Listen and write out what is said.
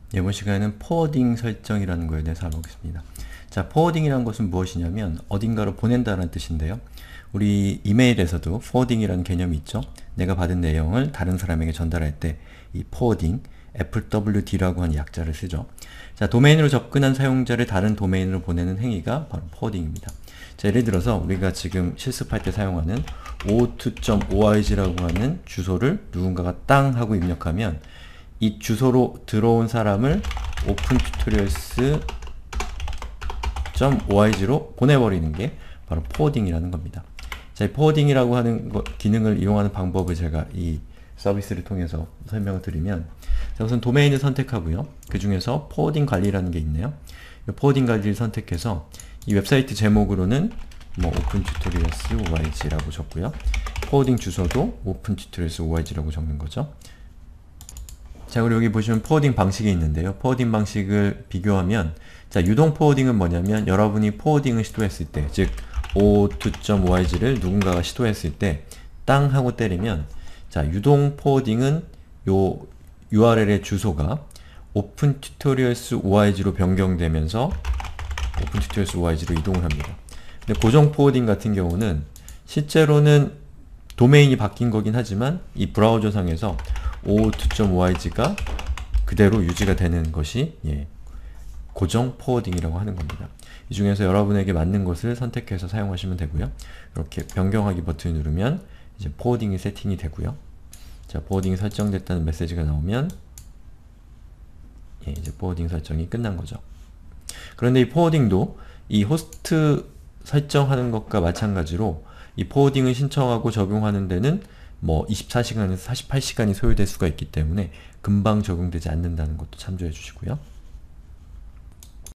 이번 시간에는 포워딩 설정이라는 거에 대해서 알아보겠습니다. 자, 포워딩이라는 것은 무엇이냐면 어딘가로 보낸다는 뜻인데요. 우리 이메일에서도 포워딩이라는 개념이 있죠. 내가 받은 내용을 다른 사람에게 전달할 때 이 포워딩, FWD라고 하는 약자를 쓰죠. 자, 도메인으로 접근한 사용자를 다른 도메인으로 보내는 행위가 바로 포워딩입니다. 자, 예를 들어서 우리가 지금 실습할 때 사용하는 o2.org라고 하는 주소를 누군가가 땅 하고 입력하면 이 주소로 들어온 사람을 opentutorials.org로 보내버리는 게 바로 포워딩이라는 겁니다. 자, 이 포워딩이라고 하는 기능을 이용하는 방법을 제가 이 서비스를 통해서 설명을 드리면, 자, 우선 도메인을 선택하고요. 그 중에서 포워딩 관리라는 게 있네요. 이 포워딩 관리를 선택해서 이 웹사이트 제목으로는 뭐 opentutorials.org라고 적고요. 포워딩 주소도 opentutorials.org라고 적는 거죠. 자, 그리고 여기 보시면 포워딩 방식이 있는데요. 포워딩 방식을 비교하면, 자, 유동 포워딩은 뭐냐면 여러분이 포워딩을 시도했을 때, 즉 o2.org를 누군가가 시도했을 때 땅 하고 때리면, 자, 유동 포워딩은 요 URL의 주소가 opentutorials.org로 변경되면서 opentutorials.org로 이동을 합니다. 근데 고정 포워딩 같은 경우는 실제로는 도메인이 바뀐 거긴 하지만 이 브라우저상에서 o2.org가 그대로 유지가 되는 것이 고정 포워딩이라고 하는 겁니다. 이 중에서 여러분에게 맞는 것을 선택해서 사용하시면 되고요. 이렇게 변경하기 버튼을 누르면 이제 포워딩이 세팅이 되고요. 자, 포워딩이 설정됐다는 메시지가 나오면 이제 포워딩 설정이 끝난 거죠. 그런데 이 포워딩도 이 호스트 설정하는 것과 마찬가지로 이 포워딩을 신청하고 적용하는 데는 뭐 24시간에서 48시간이 소요될 수가 있기 때문에 금방 적용되지 않는다는 것도 참조해 주시고요.